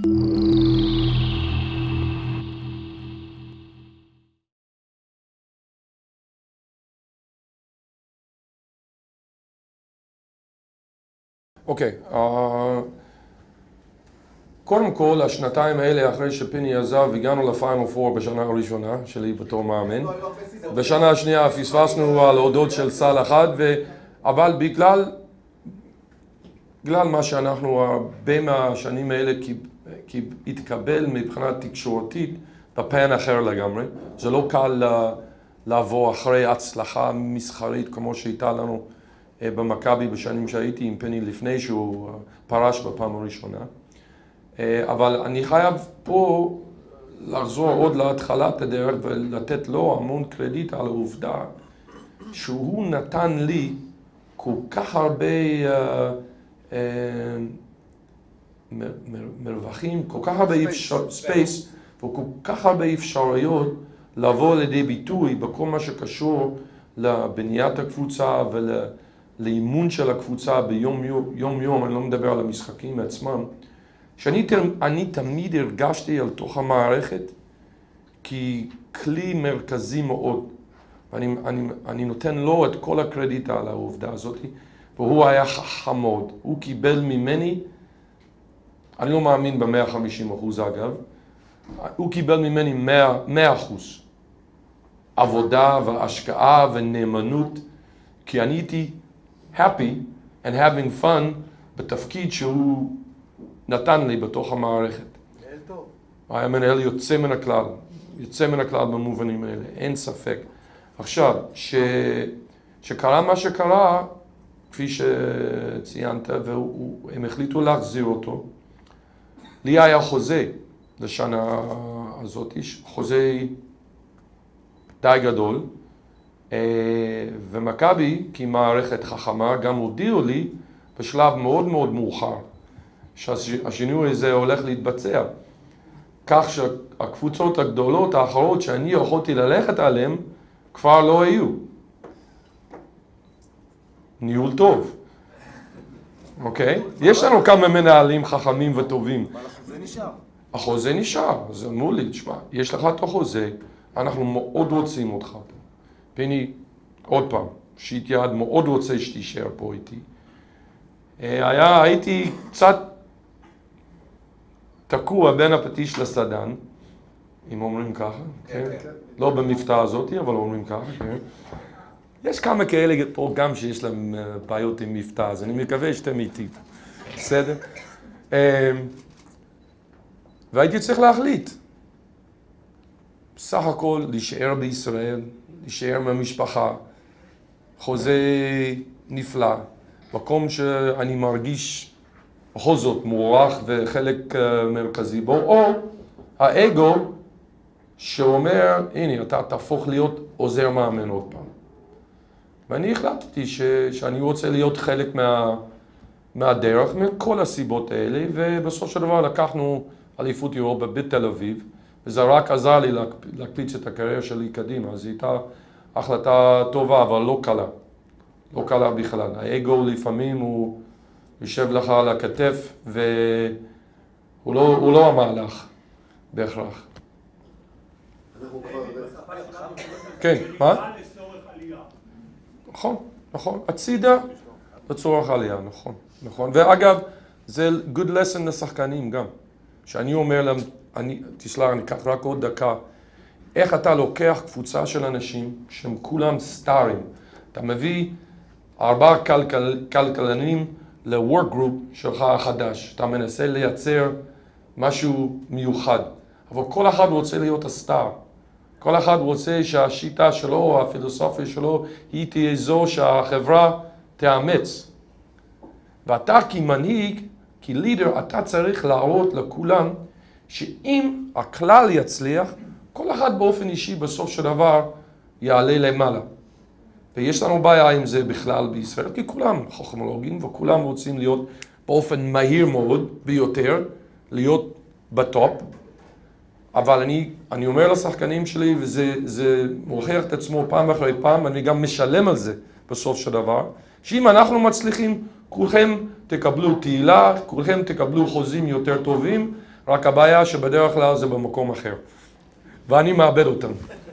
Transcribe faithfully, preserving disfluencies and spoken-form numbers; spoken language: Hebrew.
אוקיי, קודם כל, השנתיים האלה אחרי שפיני עזב, הגענו לפיינל פור בשנה הראשונה שלי בתור מאמן. בשנה השנייה פספסנו על הודות של סל אחד, אבל בגלל בגלל מה שאנחנו הרבה מהשנים האלה התקבל מבחינה תקשורתית בפן אחר לגמרי. זה לא קל לעבור אחרי הצלחה מסחרית כמו שהייתה לנו במכבי בשנים שהייתי עם פיני לפני שהוא פרש בפעם הראשונה. אבל אני חייב פה לחזור עוד להתחלת הדרך ולתת לו המון קרדיט על העובדה שהוא נתן לי כל כך הרבה uh, uh, מרווחים, כל כך הרבה ספייס וכל כך הרבה אפשרויות לבוא לידי ביטוי בכל מה שקשור לבניית הקבוצה ולאימון של הקבוצה ביום יום, יום, אני לא מדבר על המשחקים עצמם, שאני אני תמיד הרגשתי על תוך המערכת ככלי מרכזי מאוד. אני, אני, אני נותן לו את כל הקרדיט על העובדה הזאת, והוא היה חכם מאוד. הוא קיבל ממני, אני לא מאמין ב-מאה וחמישים אחוז אגב, הוא קיבל ממני מאה אחוז עבודה והשקעה ונאמנות, כי אני הייתי happy and having fun בתפקיד שהוא נתן לי בתוך המערכת. מנהל טוב. היה מנהל יוצא מן הכלל, יוצא מן הכלל במובנים האלה, אין ספק. עכשיו, ש... שקרה מה שקרה, כפי שציינת, והם החליטו להחזיר אותו, לי היה חוזה לשנה הזאת, חוזה די גדול, ומכבי, כמערכת חכמה, גם הודיעו לי בשלב מאוד מאוד מאוחר, שהשינוי הזה הולך להתבצע. כך שהקבוצות הגדולות האחרות שאני יכולתי ללכת עליהן, כבר לא היו. ניהול טוב. אוקיי? יש לנו כמה מנהלים חכמים וטובים. אבל החוזה נשאר. החוזה נשאר. אז אמרו לי, תשמע, יש לך את החוזה, אנחנו מאוד רוצים אותך פה. פיני, עוד פעם, שיט יד מאוד רוצה שתישאר פה איתי. היה, הייתי קצת תקוע בין הפטיש לסדן, אם אומרים ככה, כן? לא במבטא הזאת, אבל אומרים ככה, כן? יש כמה כאלה פה גם שיש להם בעיות עם מבטא, אז אני מקווה שאתם איתי. בסדר? והייתי צריך להחליט. בסך הכל להישאר בישראל, להישאר מהמשפחה, חוזה נפלא, מקום שאני מרגיש בכל זאת מוערך וחלק מרכזי בו, או האגו שאומר, הנה, אתה תהפוך להיות עוזר מאמן עוד פעם. ואני החלטתי ש, שאני רוצה להיות חלק מה, מהדרך, מכל הסיבות האלה, ובסוף של דבר לקחנו אליפות אירופה בתל אביב, וזה רק עזר לי להקפיץ את הקריירה שלי קדימה, אז הייתה החלטה טובה, אבל לא קלה. לא קלה בכלל. האגו לפעמים הוא יושב לך על הכתף, והוא לא, הוא לא המהלך בהכרח. כן, מה? נכון, נכון. הצידה לצורך עלייה, נכון, נכון. ואגב, זה good lesson לשחקנים גם. שאני אומר להם, אני, תסלח, אני אקח רק עוד דקה, איך אתה לוקח קבוצה של אנשים שהם כולם סטארים. אתה מביא ארבעה כלכל, כלכלנים ל-work group שלך החדש. אתה מנסה לייצר משהו מיוחד. אבל כל אחד רוצה להיות הסטאר. כל אחד רוצה שהשיטה שלו, הפילוסופיה שלו, היא תהיה זו שהחברה תאמץ. ואתה כמנהיג, כלידר, אתה צריך להראות לכולם שאם הכלל יצליח, כל אחד באופן אישי בסוף של דבר יעלה למעלה. ויש לנו בעיה עם זה בכלל בישראל, כי כולם חוכמולוגים וכולם רוצים להיות באופן מהיר מאוד ביותר, להיות בטופ. אבל אני, אני אומר לשחקנים שלי, וזה זה מוכיח את עצמו פעם אחרי פעם, אני גם משלם על זה בסוף של דבר, שאם אנחנו מצליחים, כולכם תקבלו תהילה, כולכם תקבלו חוזים יותר טובים, רק הבעיה שבדרך כלל זה במקום אחר. ואני מאבד אותם.